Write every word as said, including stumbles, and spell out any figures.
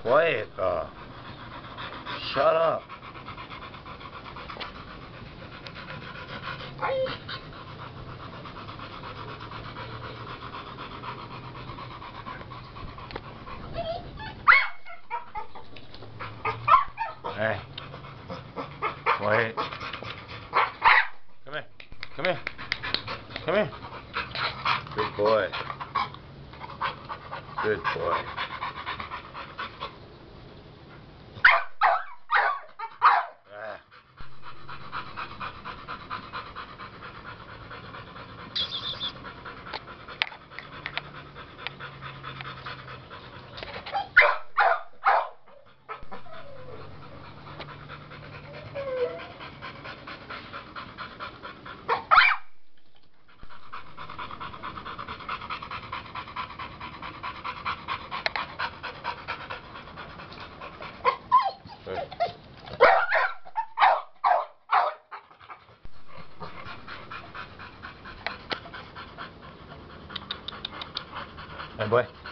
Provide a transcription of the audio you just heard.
Quiet. Uh, shut up. Hey. Wait. Come here. Come here. Come here. Good boy. Good boy. Ah. Hey, boy.